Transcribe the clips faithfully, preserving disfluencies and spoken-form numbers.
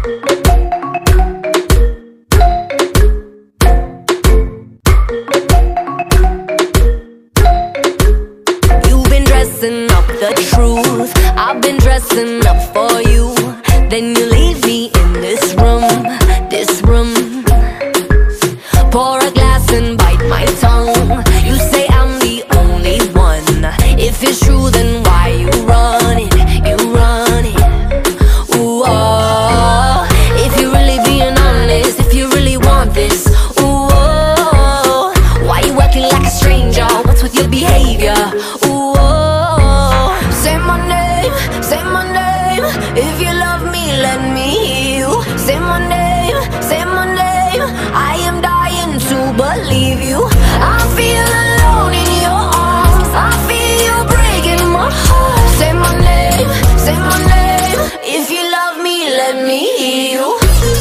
You've been dressing up the truth, I've been dressing up for you. Then you leave me in this room, this room. Pour a glass and bite my tongue. You say I'm the only one. If it's true, then why you run it, you run it. Ooh, oh. If you're really being honest, if you really want this, ooh, oh. Why you acting like a stranger? What's with your behavior? Ooh, oh. Say my name, say my name. If you love me, let me hear you. Say my name, say my name. I am dying to believe you. I feel alone in your arms. I feel you breaking my heart. Say my name, say my name. If you love me, let me hear you.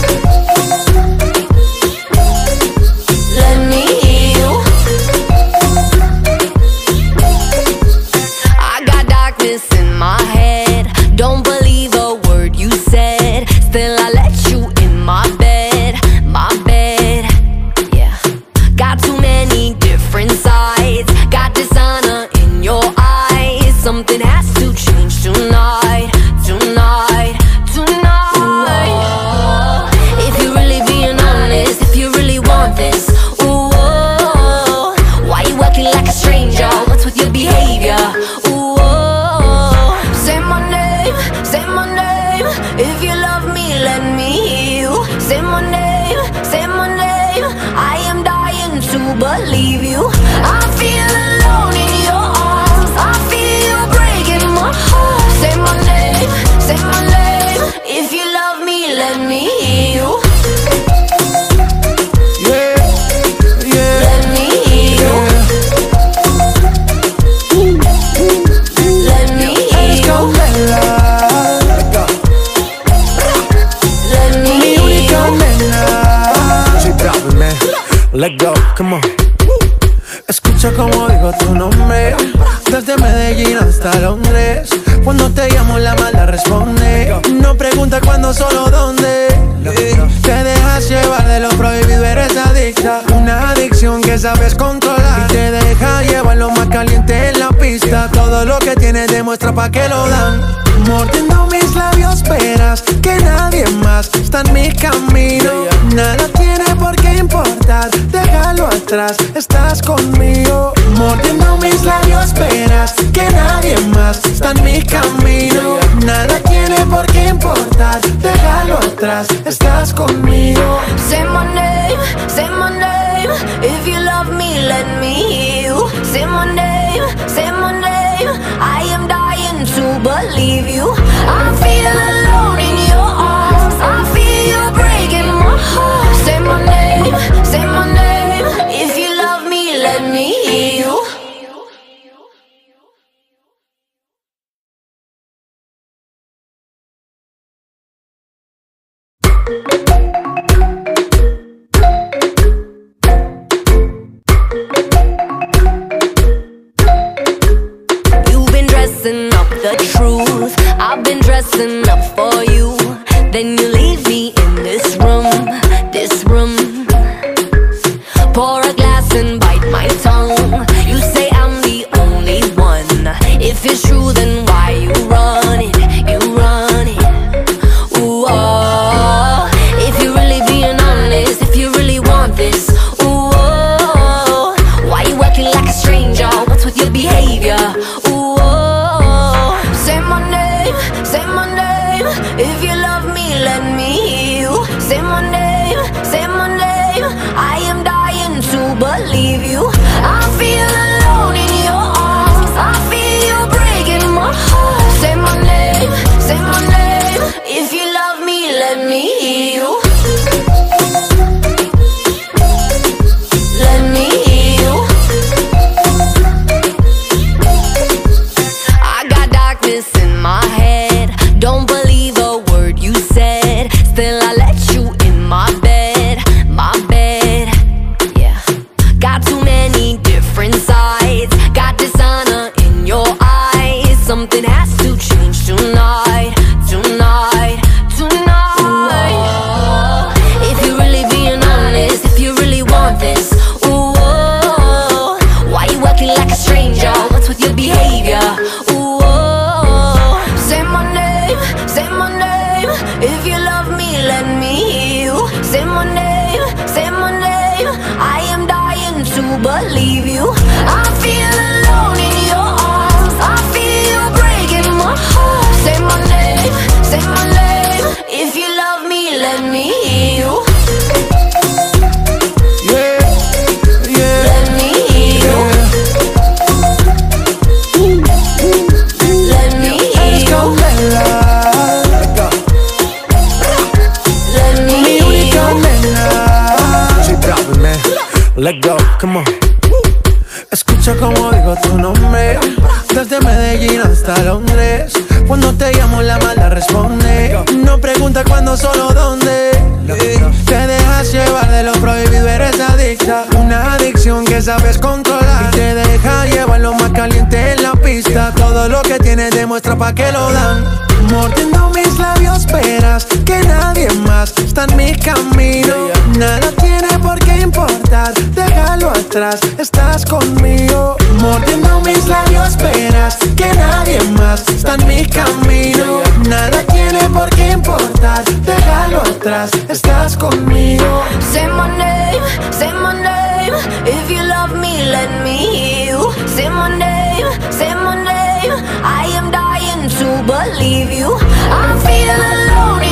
Let me hear you. I got darkness in my head. Don't believe a word you said. Still I let you in my bed, my bed. Yeah. Got too many different sides. Got dishonor in your eyes. Something has to change tonight, tonight, tonight. Ooh, if you're really being honest, if you really want this, ooh, oh, why you acting like a stranger? What's with your behavior? Ooh, oh, say my name, say my name. If you love me, let me hear you. Say my name, say my name. I am dying to believe you. I feel alone in your arms. I feel you breaking my heart. Say my name, say my name. If you love me, let me hear you. Yeah, yeah, Let me hear you. Let me hear let's go, you. Bella. Let me Mi hear única you. nena. She dropping, man. Let go, come on. Escucha como digo tu nombre, desde Medellín hasta Londres. Cuando te llamo la mala responde. No pregunta cuándo, solo dónde. Te dejas llevar de lo prohibido, eres adicta. Una adicción que sabes controlar y te deja llevar lo más caliente en la pista. Todo lo que tienes demuestra pa' que lo dan. Mordiendo mis labios verás que nadie más está en mi camino. Nada tiene por qué importar, déjalo atrás, estás conmigo. Mordiendo mis labios verás que nadie más está en mi camino. Nada tiene por qué importar, déjalo atrás, estás conmigo. Say my name, say my name. If you love me, let me hear you. Say my name, say my name. I am dying to believe you. I feel alone in your arms. I feel you breaking my heart. Say my name, say my name. If you love me, let me hear you. You've been dressing up the truth, I've been dressing up for you. Then you leave me in this room, this room. Pour a glass and bite my tongue. You say I'm the only one. If it's true, then why you run it, you run it. Ooh, oh. If you're really being honest, if you really want this, ooh, oh. Why you acting like a stranger? What's with your behavior? Ooh, oh. Say my name, say my name. If you love me, let me hear you. Say my name, say my name. I am dying to believe you. I feel alone in your arms. I feel you breaking my heart. Say my name, say my name. If you love me, let me hear you. Let me hear you. I got darkness in my head. Don't believe a word you said. Still I let you in my bed, my bed. Yeah. Got too many different sides. Got dishonor in your eyes. Something has to change tonight, tonight, tonight. Ooh, If you love me, let me hear you. Say my name, say my name. I am dying to believe you. I feel alone in your arms. I feel you breaking my heart. Say my name, say my name. If you love me, let me hear you. Yeah, yeah. Let me hear you. Let me hear you. Let me Mi única hear you. nena. She dropping, man. Let go, come on. Escucha como digo tu nombre. Desde Medellín hasta Londres. Cuando te llamo la mala responde. No pregunta cuándo, solo dónde. Te dejas llevar de lo prohibido, eres adicta. Una adicción que sabes controlar. Y te deja llevar lo más caliente en la pista. Todo lo que tienes demuestra pa' que lo dan. Mordiendo mis labios, verás que nadie más está en mi camino. Nada tiene por qué importar, déjalo atrás, estás conmigo. Mordiendo mis labios, verás que nadie más está en mi camino. Nada tiene por qué importar, déjalo atrás, estás conmigo. Say my name, say my name. If you love me, let me hear you. Say my name, say my name. I am dying to believe you. I feel alone